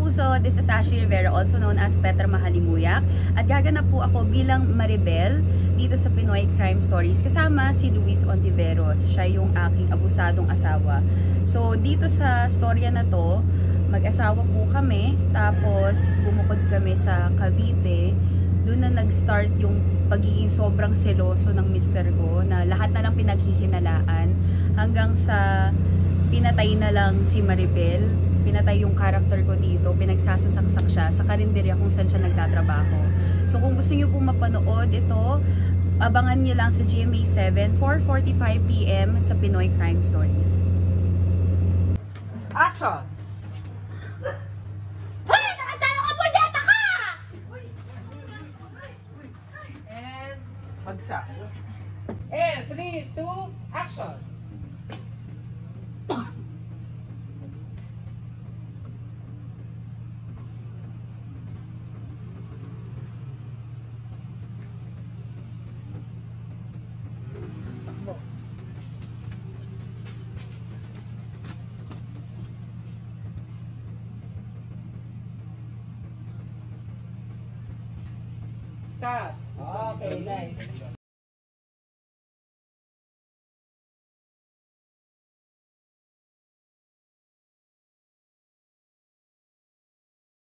kapuso, this is Ashley Rivera, also known as Petra Mahalimuyak. At gaganap po ako bilang Maribel dito sa Pinoy Crime Stories kasama si Luis Ontiveros. Siya yung aking abusadong asawa. So dito sa storya na to, mag-asawa po kami, tapos bumukod kami sa Cavite. Doon na nag-start yung pagiging sobrang seloso ng mister ko na lahat na lang pinaghihinalaan hanggang sa pinatay na lang si Maribel. Pinatay yung character ko dito, pinagsasasaksak siya sa karinderya kung saan siya nagtatrabaho. So kung gusto niyo po mapanood ito, abangan niyo lang sa GMA 7, 4:45 PM sa Pinoy Crime Stories. Action! Hoy! Nakatalo ka! Burdeta ka! And bagsak. And 3, 2, action! Start. Okay, nice.